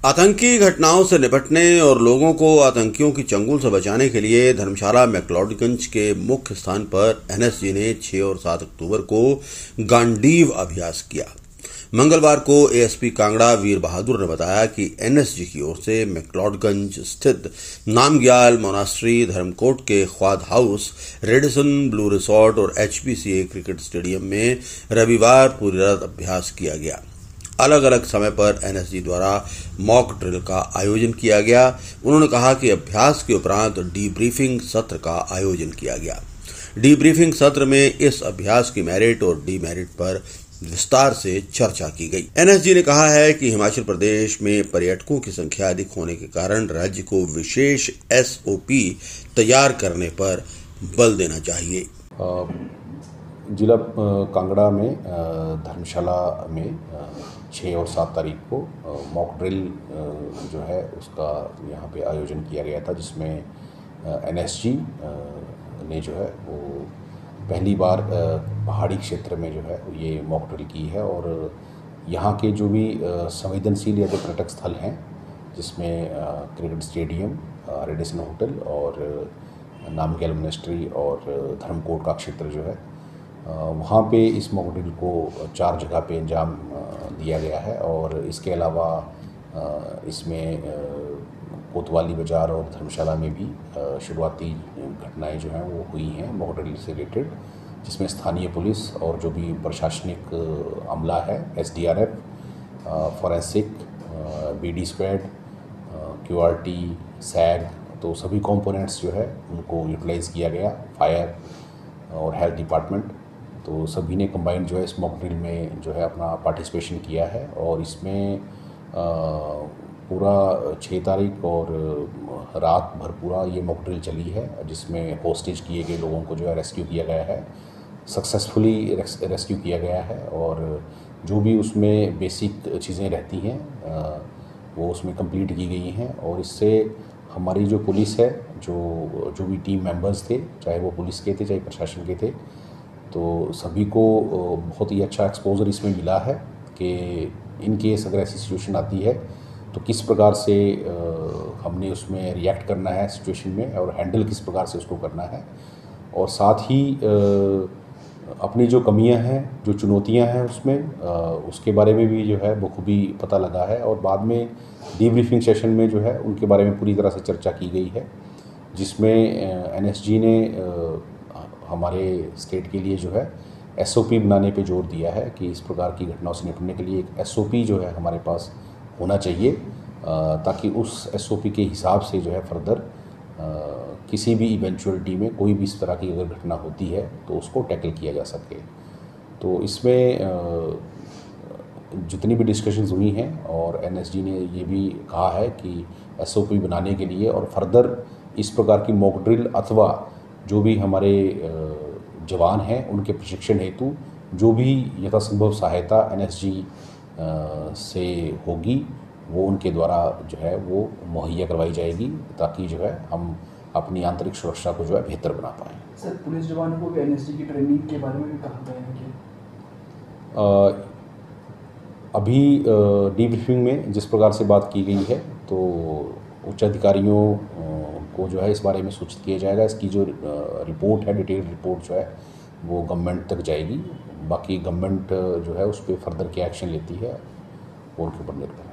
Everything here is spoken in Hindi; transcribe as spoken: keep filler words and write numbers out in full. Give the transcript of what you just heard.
आतंकी घटनाओं से निपटने और लोगों को आतंकियों की चंगुल से बचाने के लिए धर्मशाला मैक्लोडगंज के मुख्य स्थान पर एनएसजी ने छह और सात अक्टूबर को गांडीव अभ्यास किया। मंगलवार को एएसपी कांगड़ा वीर बहादुर ने बताया कि एनएसजी की ओर से मैक्लोडगंज स्थित नामग्याल मोनास्ट्री, धर्मकोट के ख्वाद हाउस, रेडिसन ब्लू रिसोर्ट और एचपीसीए क्रिकेट स्टेडियम में रविवार पूरी रात अभ्यास किया गया। अलग अलग समय पर एनएसजी द्वारा मॉक ड्रिल का आयोजन किया गया। उन्होंने कहा कि अभ्यास के उपरांत डीब्रीफिंग सत्र का आयोजन किया गया। डीब्रीफिंग सत्र में इस अभ्यास की मेरिट और डीमेरिट पर विस्तार से चर्चा की गई। एनएसजी ने कहा है कि हिमाचल प्रदेश में पर्यटकों की संख्या अधिक होने के कारण राज्य को विशेष एसओपी तैयार करने पर बल देना चाहिए। जिला कांगड़ा में धर्मशाला में छः और सात तारीख को मॉक ड्रिल जो है उसका यहाँ पे आयोजन किया गया था, जिसमें एनएसजी ने जो है वो पहली बार पहाड़ी क्षेत्र में जो है ये मॉक ड्रिल की है। और यहाँ के जो भी संवेदनशील या जो पर्यटक स्थल हैं, जिसमें क्रिकेट स्टेडियम, रेडिसन होटल और नामग्याल मोनास्ट्री और धर्मकोट का क्षेत्र जो है, वहाँ पे इस मॉक ड्रिल को चार जगह पे अंजाम दिया गया है। और इसके अलावा इसमें कोतवाली बाज़ार और धर्मशाला में भी शुरुआती घटनाएं जो हैं वो हुई हैं मॉक ड्रिल से रिलेटेड, जिसमें स्थानीय पुलिस और जो भी प्रशासनिक अमला है, SDRF, forensic, BD squad, QRT, SAG, तो सभी कंपोनेंट्स जो है उनको यूटिलाइज़ किया गया। फायर और हेल्थ डिपार्टमेंट, तो सभी ने कंबाइंड जो है इस मॉक ड्रिल में जो है अपना पार्टिसिपेशन किया है। और इसमें पूरा छः तारीख और रात भर पूरा ये मॉक ड्रिल चली है, जिसमें होस्टेज किए गए लोगों को जो है रेस्क्यू किया गया है, सक्सेसफुली रेस्क्यू किया गया है। और जो भी उसमें बेसिक चीज़ें रहती हैं वो उसमें कंप्लीट की गई हैं। और इससे हमारी जो पुलिस है, जो जो भी टीम मेंबर्स थे, चाहे वो पुलिस के थे चाहे प्रशासन के थे, तो सभी को बहुत ही अच्छा एक्सपोजर इसमें मिला है कि इन केस अगर ऐसी सिचुएशन आती है तो किस प्रकार से हमने उसमें रिएक्ट करना है सिचुएशन में, और हैंडल किस प्रकार से उसको करना है। और साथ ही अपनी जो कमियां हैं, जो चुनौतियां हैं उसमें, उसके बारे में भी जो है बखूबी पता लगा है। और बाद में डीब्रीफिंग सेशन में जो है उनके बारे में पूरी तरह से चर्चा की गई है, जिसमें एनएसजी ने हमारे स्टेट के लिए जो है एसओपी बनाने पे जोर दिया है कि इस प्रकार की घटनाओं से निपटने के लिए एक एसओपी जो है हमारे पास होना चाहिए, ताकि उस एसओपी के हिसाब से जो है फर्दर किसी भी इवेंचुअलिटी में कोई भी इस तरह की अगर घटना होती है तो उसको टैकल किया जा सके। तो इसमें जितनी भी डिस्कशंस हुई हैं, और एनएसजी ने ये भी कहा है कि एसओपी बनाने के लिए और फर्दर इस प्रकार की मॉक ड्रिल अथवा जो भी हमारे जवान हैं उनके प्रशिक्षण हेतु जो भी यथासंभव सहायता एनएसजी से होगी वो उनके द्वारा जो है वो मुहैया करवाई जाएगी, ताकि जो है हम अपनी आंतरिक सुरक्षा को जो है बेहतर बना पाएँ। सर, पुलिस जवानों को भी एनएसजी की ट्रेनिंग के बारे में भी कहा गया है कि अभी डीब्रीफिंग में जिस प्रकार से बात की गई है, तो उच्च अधिकारियों को जो है इस बारे में सूचित किया जाएगा। इसकी जो रिपोर्ट है, डिटेल रिपोर्ट जो है वो गवर्नमेंट तक जाएगी। बाकी गवर्नमेंट जो है उस पर फर्दर क्या एक्शन लेती है वो उनके ऊपर निर्भर है।